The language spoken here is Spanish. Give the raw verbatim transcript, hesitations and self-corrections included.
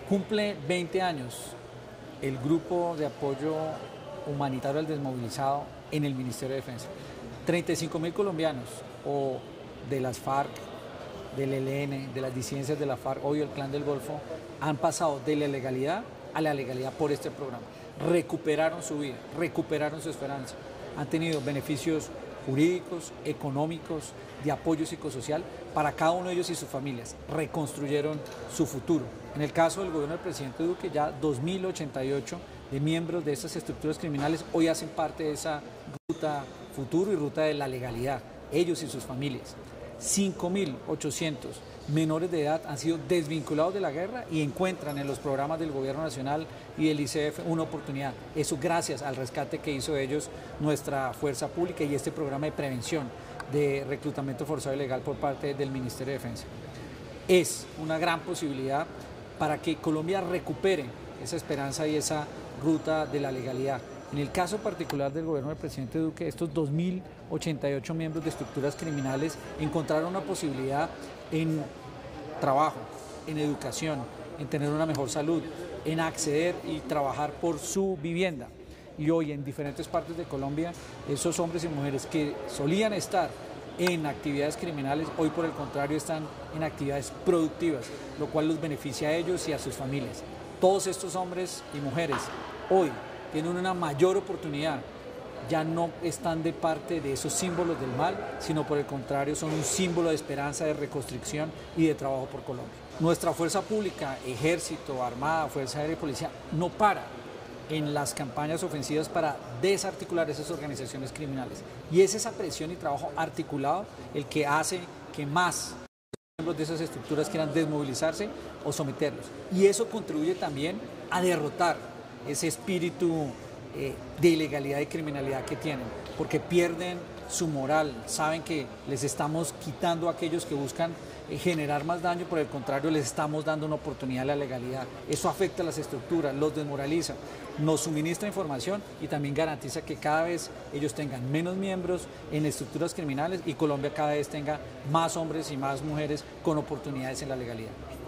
Cumple veinte años el grupo de apoyo humanitario al desmovilizado en el Ministerio de Defensa. treinta y cinco mil colombianos, o de las FARC, del E L N, de las disidencias de la FARC, hoy el Clan del Golfo, han pasado de la ilegalidad a la legalidad por este programa. Recuperaron su vida, recuperaron su esperanza, han tenido beneficios jurídicos, económicos, de apoyo psicosocial para cada uno de ellos y sus familias. Reconstruyeron su futuro. En el caso del gobierno del presidente Duque, ya dos mil ochenta y ocho de miembros de estas estructuras criminales hoy hacen parte de esa ruta futuro y ruta de la legalidad, ellos y sus familias. cinco mil ochocientos menores de edad han sido desvinculados de la guerra y encuentran en los programas del Gobierno Nacional y del I C F una oportunidad. Eso gracias al rescate que hizo ellos nuestra fuerza pública y este programa de prevención de reclutamiento forzado y legal por parte del Ministerio de Defensa. Es una gran posibilidad para que Colombia recupere esa esperanza y esa ruta de la legalidad. En el caso particular del gobierno del presidente Duque, estos dos mil ochenta y ocho miembros de estructuras criminales encontraron una posibilidad en trabajo, en educación, en tener una mejor salud, en acceder y trabajar por su vivienda. Y hoy en diferentes partes de Colombia, esos hombres y mujeres que solían estar en actividades criminales, hoy por el contrario están en actividades productivas, lo cual los beneficia a ellos y a sus familias. Todos estos hombres y mujeres hoy tienen una mayor oportunidad, ya no están de parte de esos símbolos del mal, sino por el contrario son un símbolo de esperanza, de reconstrucción y de trabajo por Colombia. Nuestra fuerza pública, ejército, armada, fuerza aérea y policía, no para en las campañas ofensivas para desarticular esas organizaciones criminales. Y es esa presión y trabajo articulado el que hace que más miembros de esas estructuras quieran desmovilizarse o someterlos. Y eso contribuye también a derrotar ese espíritu eh, de ilegalidad y criminalidad que tienen, porque pierden su moral, saben que les estamos quitando a aquellos que buscan eh, generar más daño, por el contrario les estamos dando una oportunidad a la legalidad. Eso afecta a las estructuras, los desmoraliza, nos suministra información y también garantiza que cada vez ellos tengan menos miembros en estructuras criminales y Colombia cada vez tenga más hombres y más mujeres con oportunidades en la legalidad.